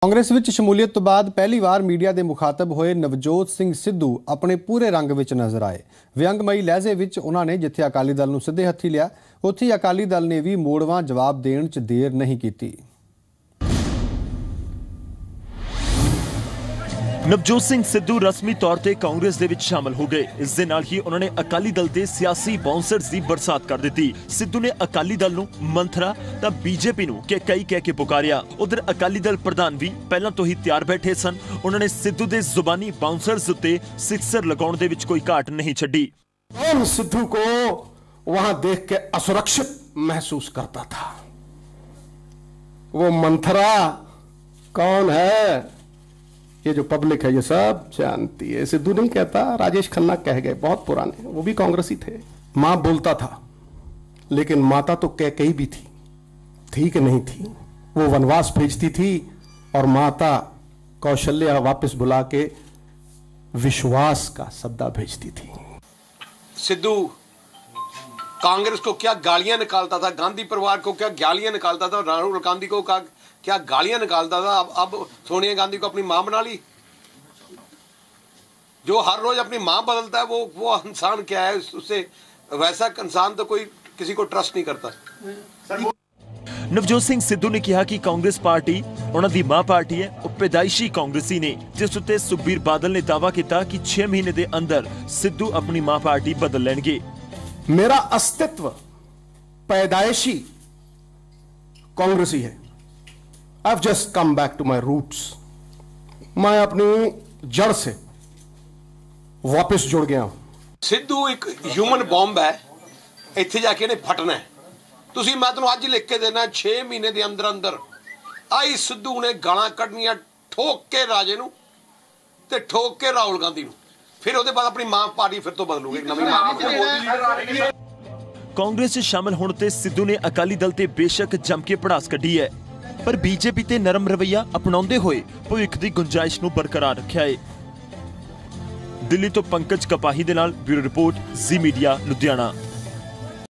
कांग्रेस विच शमूलियत तो बाद पहली बार मीडिया के मुखातब होए नवजोत सिंह सिद्धू अपने पूरे रंग विच नज़र आए। व्यंगमई लहजे विच उन्होंने जिथे अकाली दल नूं सिद्धे हत्थी लिया, उत्थे अकाली दल ने भी मोड़वां जवाब देण च देर नहीं की। नवजोत सिंह सिद्धू रस्मी तौर पर कांग्रेस दे विच शामिल हो गए। इस दे नाल ही उन्होंने अकाली दल ते सियासी बाउंसर्स की बरसात कर दी। सिद्धू ने अकाली दल नूं मंथरा तां बीजेपी नूं कई कह के पुकारिया। उधर अकाली दल प्रधान भी पहलां तो ही तैयार बैठे सन। उन्होंने सिद्धू दे जुबानी बाउंसर्स उत्ते सिक्सर लगाउण दे विच कोई घाट नहीं छड्डी। सिद्धू को वहां देख के असुरक्षित महसूस करता था। वो मंथरा कौन है, ये जो पब्लिक है ये सब जानती है। सिद्धू नहीं कहता, राजेश खन्ना कह गए, बहुत पुराने, वो भी कांग्रेसी थे। मां बोलता था, लेकिन माता तो कैकेयी भी थी कि नहीं थी। वो वनवास भेजती थी और माता कौशल्या वापस बुला के विश्वास का सद्दा भेजती थी। सिद्धू कांग्रेस को क्या गालियां निकालता था, गांधी परिवार को क्या गालियां निकालता था, राहुल गांधी को क्या गालियां निकालता था। अब सोनिया गांधी को अपनी मां बना ली। जो हर रोज अपनी मां बदलता है वो इंसान क्या है, उससे वैसा इंसान तो कोई किसी को ट्रस्ट नहीं करता। नवजोत सिंह सिद्धू ने कहा कि कांग्रेस पार्टी उन्होंने दी मां पार्टी है। वो पैदाइशी कांग्रेसी ने, जिस उत्ते सुखबीर बादल ने दावा किया कि 6 महीने के अंदर सिद्धू अपनी मां पार्टी बदल लेंगे। मेरा अस्तित्व पैदाइशी कांग्रेसी है। I've just come back to my roots. मैं अपनी जड़ से वापस जुड़ गया हूं। सिद्धू एक ह्यूमन बॉम्ब है, इत्थे जाके ने फटना है। तुसी मैं तुहानू अज लिख के देना 6 महीने के अंदर अंदर आई सिद्धू ने गालां कढनियां ठोक के राजे नू ते ठोक के राहुल गांधी नू। फिर उसके बाद अपनी मां पार्टी फिर तो बदलूगे, नवीं मां। कांग्रेस शामिल होने ते सिद्धू ने अकाली दल ते बेशक जम के पड़ास कढ़ी है, पर बीजेपी ते नरम रवैया अपनाते हुए भविख की गुंजाइश नूं बरकरार रखा है। दिल्ली तो पंकज कपाही दे नाल bureau report, Zee media Ludhiana.